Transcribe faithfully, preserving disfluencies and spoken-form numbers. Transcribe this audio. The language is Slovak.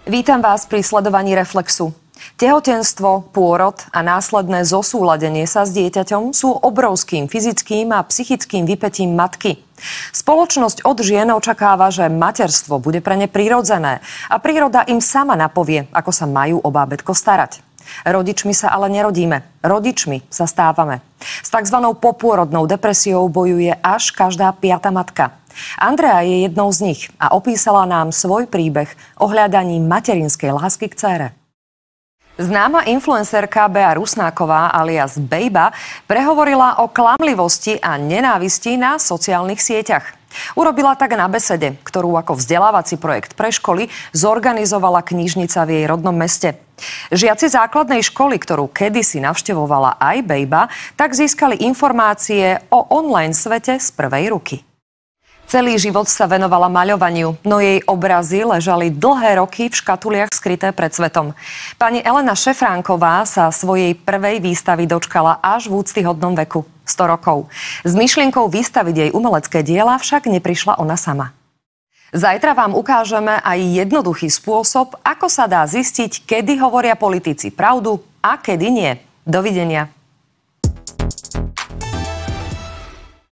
Vítam vás pri sledovaní Reflexu. Tehotenstvo, pôrod a následné zosúladenie sa s dieťaťom sú obrovským fyzickým a psychickým vypätím matky. Spoločnosť od žien očakáva, že materstvo bude pre ne prirodzené a príroda im sama napovie, ako sa majú o bábätko starať. Rodičmi sa ale nerodíme, rodičmi sa stávame. S takzvanou popôrodnou depresiou bojuje až každá piata matka. Andrea je jednou z nich a opísala nám svoj príbeh o hľadaní materinskej lásky k dcére. Známa influencerka Bea Rusnáková alias Bejba prehovorila o klamlivosti a nenávisti na sociálnych sieťach. Urobila tak na besede, ktorú ako vzdelávací projekt pre školy zorganizovala knižnica v jej rodnom meste. Žiaci základnej školy, ktorú kedysi navštevovala aj Bejba, tak získali informácie o online svete z prvej ruky. Celý život sa venovala maľovaniu, no jej obrazy ležali dlhé roky v škatuliach skryté pred svetom. Pani Elena Šefránková sa svojej prvej výstavy dočkala až v úctyhodnom veku, sto rokov. S myšlienkou vystaviť jej umelecké diela však neprišla ona sama. Zajtra vám ukážeme aj jednoduchý spôsob, ako sa dá zistiť, kedy hovoria politici pravdu a kedy nie. Dovidenia.